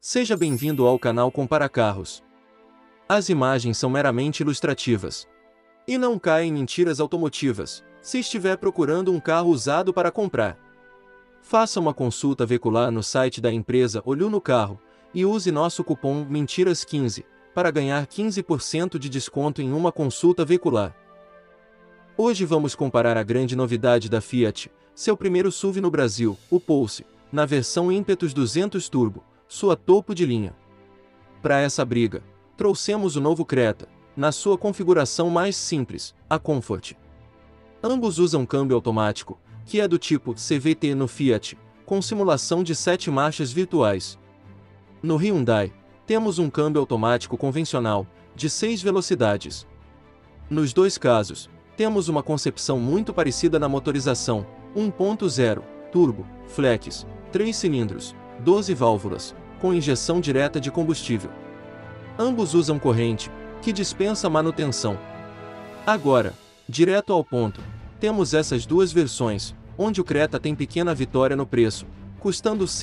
Seja bem-vindo ao canal Compara Carros. As imagens são meramente ilustrativas. E não caem em mentiras automotivas, se estiver procurando um carro usado para comprar. Faça uma consulta veicular no site da empresa Olho no Carro, e use nosso cupom MENTIRAS15, para ganhar 15% de desconto em uma consulta veicular. Hoje vamos comparar a grande novidade da Fiat, seu primeiro SUV no Brasil, o Pulse, na versão Impetus 200 Turbo, sua topo de linha. Para essa briga, trouxemos o novo Creta, na sua configuração mais simples, a Comfort. Ambos usam câmbio automático, que é do tipo CVT no Fiat, com simulação de 7 marchas virtuais. No Hyundai, temos um câmbio automático convencional, de 6 velocidades. Nos dois casos, temos uma concepção muito parecida na motorização, 1.0, turbo, flex, 3 cilindros, 12 válvulas, com injeção direta de combustível. Ambos usam corrente, que dispensa manutenção. Agora, direto ao ponto, temos essas duas versões, onde o Creta tem pequena vitória no preço, custando R$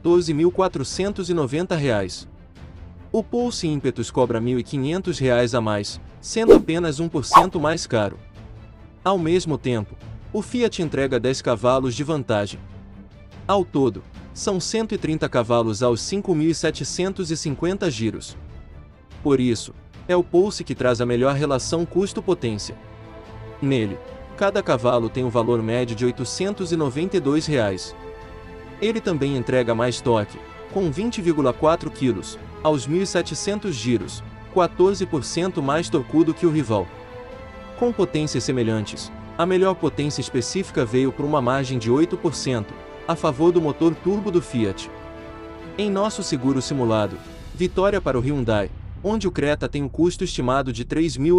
114.490. O Pulse Impetus cobra R$ 1.500 a mais, sendo apenas 1% mais caro. Ao mesmo tempo, o Fiat entrega 10 cavalos de vantagem. Ao todo, são 130 cavalos aos 5.750 giros. Por isso, é o Pulse que traz a melhor relação custo-potência. Nele, cada cavalo tem um valor médio de R$ 892. Ele também entrega mais torque, com 20,4 kg, aos 1.700 giros, 14% mais torcudo que o rival. Com potências semelhantes, a melhor potência específica veio por uma margem de 8%, a favor do motor turbo do Fiat. Em nosso seguro simulado, vitória para o Hyundai, onde o Creta tem um custo estimado de R$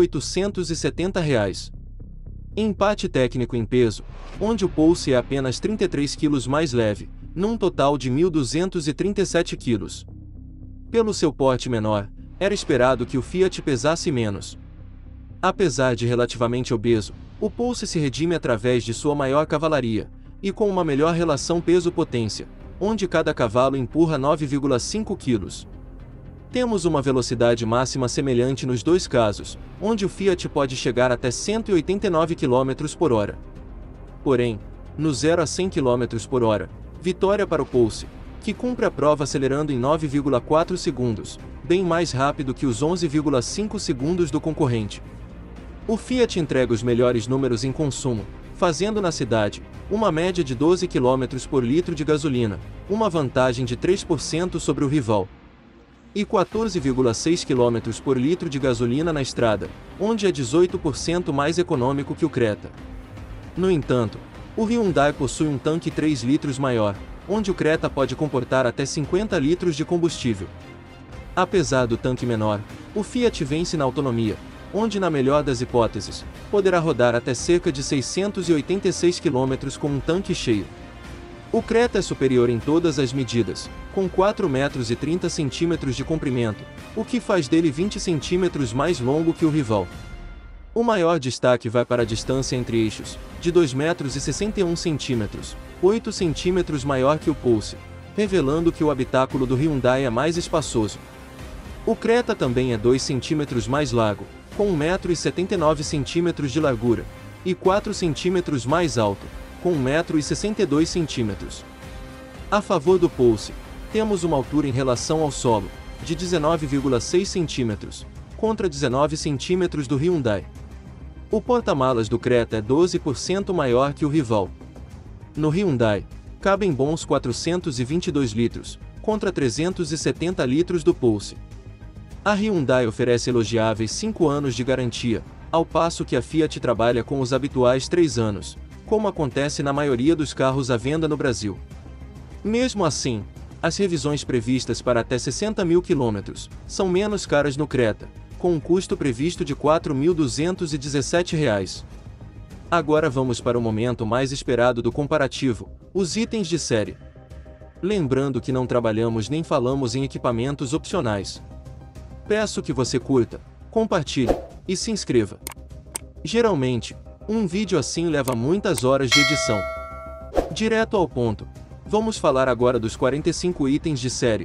3.870. Empate técnico em peso, onde o Pulse é apenas 33 kg mais leve, num total de 1.237 kg. Pelo seu porte menor, era esperado que o Fiat pesasse menos. Apesar de relativamente obeso, o Pulse se redime através de sua maior cavalaria, e com uma melhor relação peso-potência, onde cada cavalo empurra 9,5 kg. Temos uma velocidade máxima semelhante nos dois casos, onde o Fiat pode chegar até 189 km/h. Porém, no 0 a 100 km/h, vitória para o Pulse, que cumpre a prova acelerando em 9,4 segundos, bem mais rápido que os 11,5 segundos do concorrente. O Fiat entrega os melhores números em consumo, fazendo na cidade uma média de 12 km por litro de gasolina, uma vantagem de 3% sobre o rival. E 14,6 km por litro de gasolina na estrada, onde é 18% mais econômico que o Creta. No entanto, o Hyundai possui um tanque 3 litros maior, onde o Creta pode comportar até 50 litros de combustível. Apesar do tanque menor, o Fiat vence na autonomia, onde na melhor das hipóteses, poderá rodar até cerca de 686 km com um tanque cheio. O Creta é superior em todas as medidas, com 4,30 m de comprimento, o que faz dele 20 cm mais longo que o rival. O maior destaque vai para a distância entre eixos, de 2,61 m, 8 cm maior que o Pulse, revelando que o habitáculo do Hyundai é mais espaçoso. O Creta também é 2 cm mais largo, com 1,79 m de largura, e 4 cm mais alto, com 1,62 m. A favor do Pulse, temos uma altura em relação ao solo, de 19,6 cm, contra 19 cm do Hyundai. O porta-malas do Creta é 12% maior que o rival. No Hyundai, cabem bons 422 litros, contra 370 litros do Pulse. A Hyundai oferece elogiáveis 5 anos de garantia, ao passo que a Fiat trabalha com os habituais 3 anos, como acontece na maioria dos carros à venda no Brasil. Mesmo assim, as revisões previstas para até 60 mil km são menos caras no Creta, com um custo previsto de R$ 4.217. Agora vamos para o momento mais esperado do comparativo, os itens de série. Lembrando que não trabalhamos nem falamos em equipamentos opcionais. Peço que você curta, compartilhe e se inscreva. Geralmente, um vídeo assim leva muitas horas de edição. Direto ao ponto, vamos falar agora dos 45 itens de série,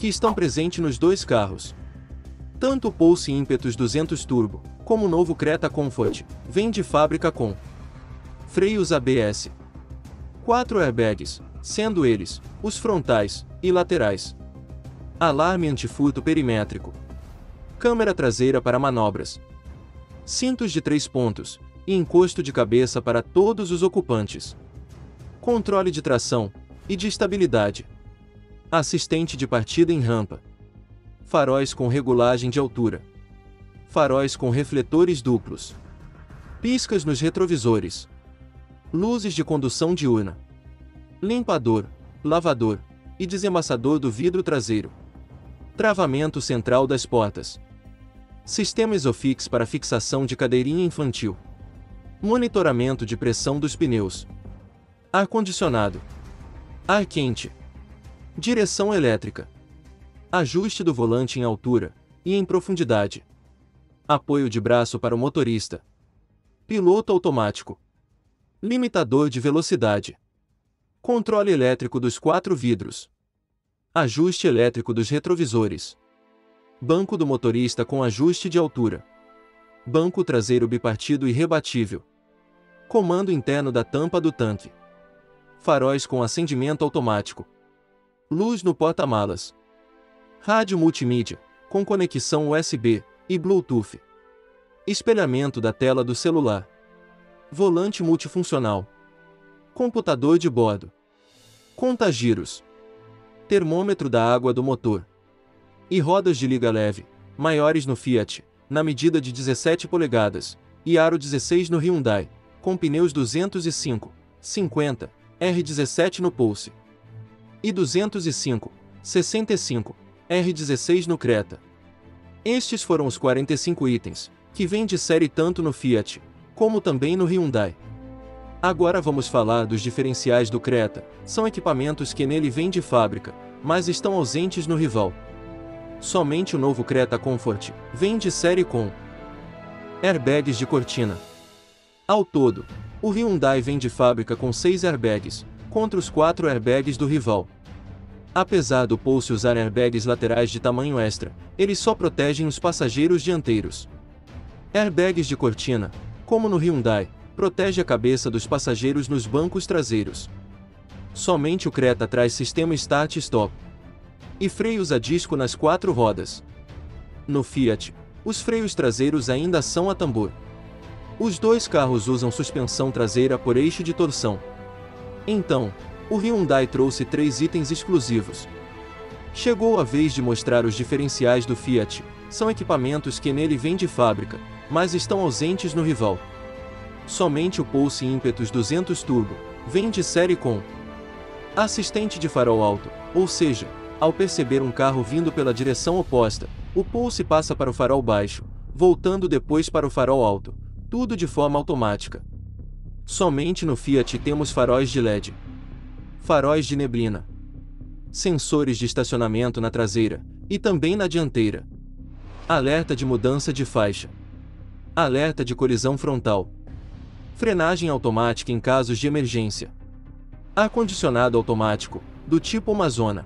que estão presentes nos dois carros. Tanto o Pulse Impetus 200 Turbo, como o novo Creta Comfort, vem de fábrica com freios ABS, 4 airbags, sendo eles os frontais e laterais, alarme antifurto perimétrico, câmera traseira para manobras, cintos de 3 pontos e encosto de cabeça para todos os ocupantes, controle de tração e de estabilidade, assistente de partida em rampa, faróis com regulagem de altura, faróis com refletores duplos, piscas nos retrovisores, luzes de condução diurna, limpador, lavador e desembaçador do vidro traseiro, travamento central das portas, sistema Isofix para fixação de cadeirinha infantil, monitoramento de pressão dos pneus, ar-condicionado, ar quente, direção elétrica, ajuste do volante em altura e em profundidade, apoio de braço para o motorista, piloto automático, limitador de velocidade, controle elétrico dos 4 vidros, ajuste elétrico dos retrovisores, banco do motorista com ajuste de altura, banco traseiro bipartido e rebatível, comando interno da tampa do tanque, faróis com acendimento automático, luz no porta-malas, rádio multimídia, com conexão USB e Bluetooth, espelhamento da tela do celular, volante multifuncional, computador de bordo, conta-giros, termômetro da água do motor, e rodas de liga leve, maiores no Fiat, na medida de 17 polegadas, e aro 16 no Hyundai, com pneus 205/50 R17 no Pulse, e 205/65 R16 no Creta. Estes foram os 45 itens, que vêm de série tanto no Fiat, como também no Hyundai. Agora vamos falar dos diferenciais do Creta. São equipamentos que nele vêm de fábrica, mas estão ausentes no rival. Somente o novo Creta Comfort vem de série com airbags de cortina. Ao todo, o Hyundai vem de fábrica com 6 airbags, contra os 4 airbags do rival. Apesar do Pulse usar airbags laterais de tamanho extra, eles só protegem os passageiros dianteiros. Airbags de cortina, como no Hyundai, protege a cabeça dos passageiros nos bancos traseiros. Somente o Creta traz sistema Start-Stop e freios a disco nas 4 rodas. No Fiat, os freios traseiros ainda são a tambor. Os dois carros usam suspensão traseira por eixo de torção. Então, o Hyundai trouxe 3 itens exclusivos. Chegou a vez de mostrar os diferenciais do Fiat. São equipamentos que nele vêm de fábrica, mas estão ausentes no rival. Somente o Pulse Impetus 200 Turbo vem de série com assistente de farol alto, ou seja, ao perceber um carro vindo pela direção oposta, o Pulse passa para o farol baixo, voltando depois para o farol alto, tudo de forma automática. Somente no Fiat temos faróis de LED, faróis de neblina, sensores de estacionamento na traseira e também na dianteira, alerta de mudança de faixa, alerta de colisão frontal, frenagem automática em casos de emergência, ar-condicionado automático, do tipo Amazona,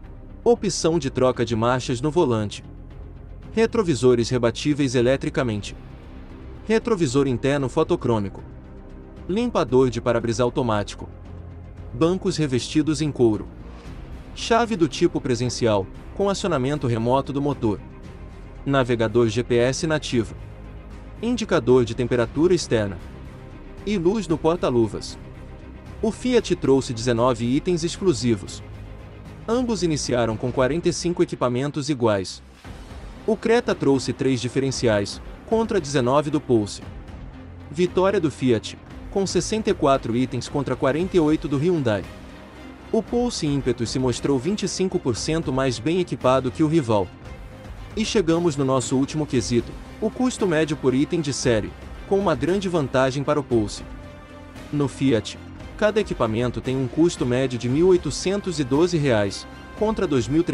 opção de troca de marchas no volante, retrovisores rebatíveis eletricamente, retrovisor interno fotocrômico, limpador de para-brisa automático, bancos revestidos em couro, chave do tipo presencial, com acionamento remoto do motor, navegador GPS nativo, indicador de temperatura externa e luz no porta-luvas. O Fiat trouxe 19 itens exclusivos. Ambos iniciaram com 45 equipamentos iguais. O Creta trouxe 3 diferenciais, contra 19 do Pulse. Vitória do Fiat, com 64 itens contra 48 do Hyundai. O Pulse Impetus se mostrou 25% mais bem equipado que o rival. E chegamos no nosso último quesito, o custo médio por item de série, com uma grande vantagem para o Pulse. No Fiat, cada equipamento tem um custo médio de R$ 1.812, contra R$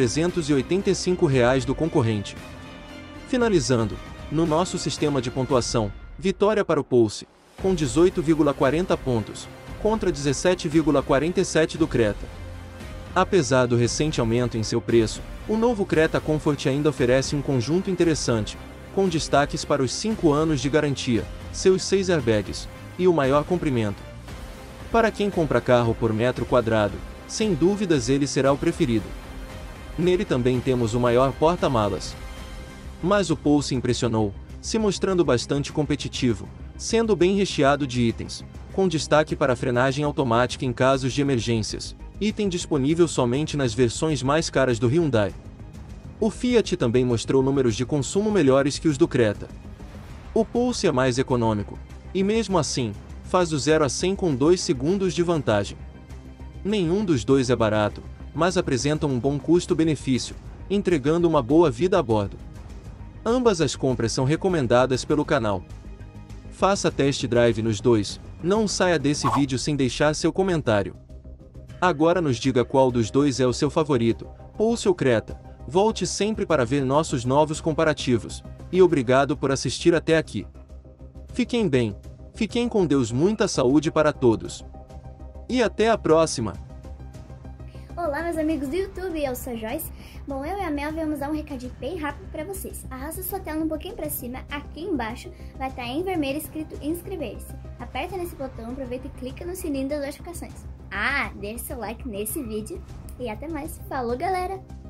2.385 do concorrente. Finalizando, no nosso sistema de pontuação, vitória para o Pulse, com 18,40 pontos, contra 17,47 do Creta. Apesar do recente aumento em seu preço, o novo Creta Comfort ainda oferece um conjunto interessante, com destaques para os 5 anos de garantia, seus 6 airbags, e o maior comprimento. Para quem compra carro por metro quadrado, sem dúvidas ele será o preferido. Nele também temos o maior porta-malas. Mas o Pulse impressionou, se mostrando bastante competitivo, sendo bem recheado de itens, com destaque para a frenagem automática em casos de emergências, item disponível somente nas versões mais caras do Hyundai. O Fiat também mostrou números de consumo melhores que os do Creta. O Pulse é mais econômico, e mesmo assim, faz do 0 a 100 com 2 segundos de vantagem. Nenhum dos dois é barato, mas apresentam um bom custo-benefício, entregando uma boa vida a bordo. Ambas as compras são recomendadas pelo canal. Faça test drive nos dois, não saia desse vídeo sem deixar seu comentário. Agora nos diga qual dos dois é o seu favorito, Pulse ou Creta. Volte sempre para ver nossos novos comparativos, e obrigado por assistir até aqui. Fiquem bem, fiquem com Deus, muita saúde para todos. E até a próxima! Olá meus amigos do YouTube, eu sou a Joyce. Bom, eu e a Mel vamos dar um recadinho bem rápido para vocês. Arrasta sua tela um pouquinho para cima, aqui embaixo vai estar em vermelho escrito inscrever-se. Aperta nesse botão, aproveita e clica no sininho das notificações. Deixe seu like nesse vídeo e até mais. Falou galera!